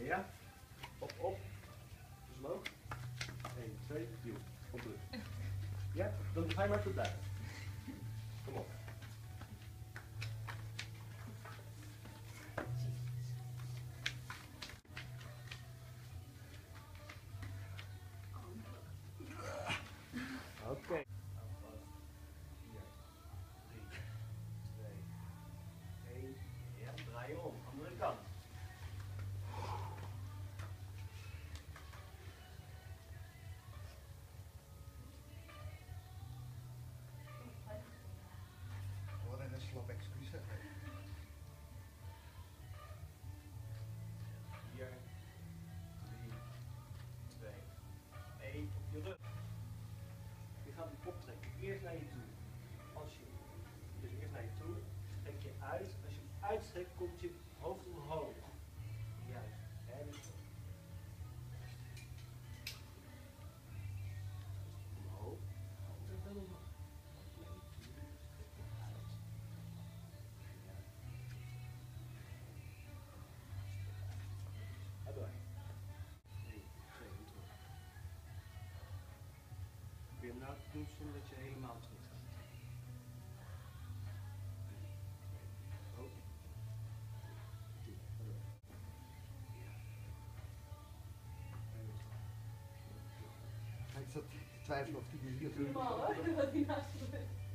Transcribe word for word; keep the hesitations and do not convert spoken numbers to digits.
Ja? Op, op. Dus omhoog. één, twee, duw. Op terug. Ja? Dan ga je maar tot blijven. Kom op. Oké. Okay. vier, drie, twee, één. Ja, draai je om. Andere kant. Wat een slap excuus. vier, drie, twee, één. Op je rug. Je gaat hem optrekken. Eerst naar je toe. Als je, dus eerst naar je toe. Trek je uit. Als je hem uitstrekt, komt je hoofd omhoog. Juist. En omhoog. Altijd wel omhoog. Ga door. één, twee, terug. Probeer hem nou te doen zonder dat je helemaal terug gaat. Ook. tien. Ga door. Ik zat te twijfelen of die hier Normaal hoor, wat hij naast me